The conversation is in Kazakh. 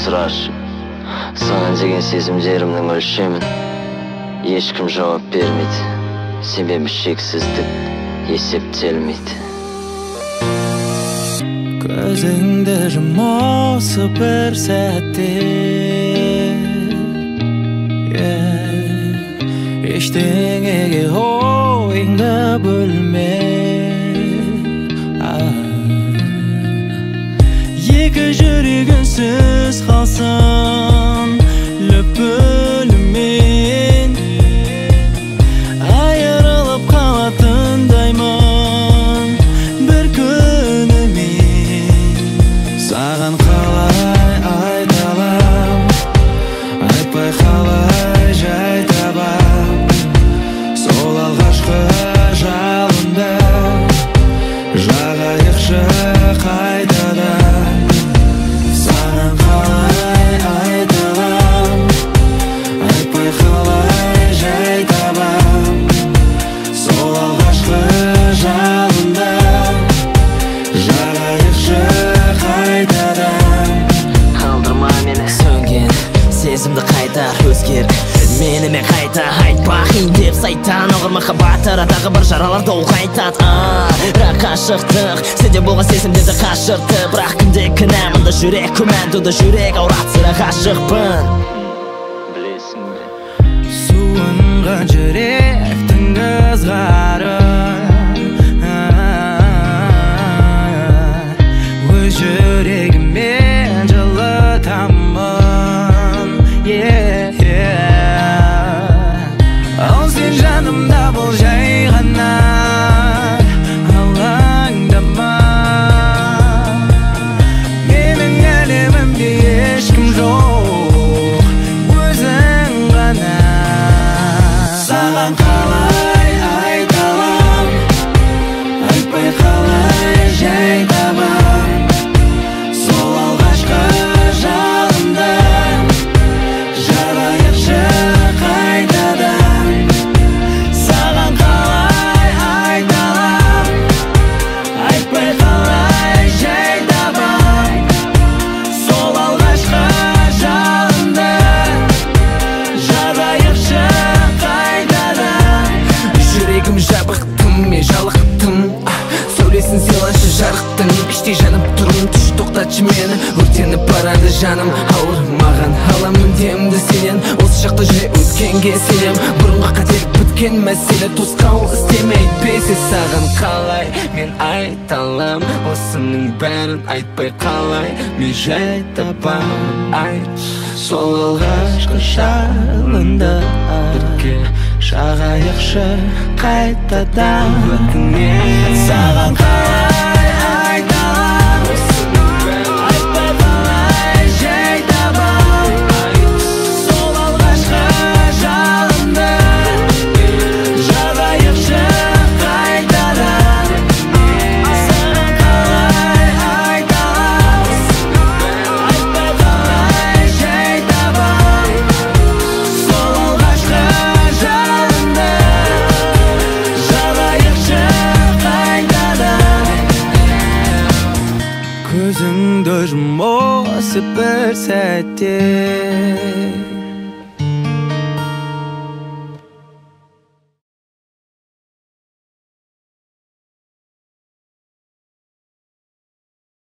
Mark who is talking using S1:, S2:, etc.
S1: сұрар, саған деген сезімдерімнің өлшемін ешкім жауап бермейді, себебі шексіздік есептелмейді.
S2: Көзіңді жұм осы бір сәтте, ештеңеге ойыңды бөлме. Екі жүрек үнсіз қалсын лүпілімен, айырылып қалатындаймын бір күнімен. Саған қалай айталам, айтпай қалай жай табам, сол алғашқы жалында жағайықшы қайтадан. Саған қалай айталам, айтпай қалай жай табам, сол алғашқы жалында жағайықшы қайтадан.
S3: Қалдырма мені сөнген сезімді қайтар, өзгер менімен қайта. Айтпа қиын деп сайтан оғыр махаббат арадағы бір жараларды ол қайтады. Бірақ қашықтық сенде болған сезімдерді қашырды. Бірақ кімде кінә, мұнда жүрек күмәнді, жүрек ауратсыра ғашықпын.
S2: Суынған жүректің ызғары өз жүрегімен жылытамын. Ал сен жанымда бол жай ғана, алаңдама. Менің әлемімде ешкім жоқ, өзің ғана. Саған қалай айталам, айтпай қалай жай табам, сол алғашқы жалында жарайықшы қайтадан. Саған қалай айталам, айтпай қалай жай табам, сол алғашқы жалында жарайықшы қайтадан. Жүрегім жабықтым, мен жалықтым, сәулесін сыйлашы жарықтың. Іштей жанып тұрмын, түш тоқтатшы мені, өртеніп барады жаным. Ауырмаған аламын демді сенен, осы шақта жүре өткенге сенем. Бұрынғы қателік біткен мәселе, тосқау істемейді бесе. Саған қалай мен айталам, осының бәрін айтпай қалай мен жай табам. Айт, сол алғашқы жалында бірге жағайықшы қайтадан. Саған қалай айталам, айтпай қалай жай табам, сол алғашқы жалында жарайықшы қайтадан. Саған қалай айталам, айтпай қалай жай табам, сол алғашқы жалында жарайықшы қайтадан. Көзіңді жұм осы бір сәтте,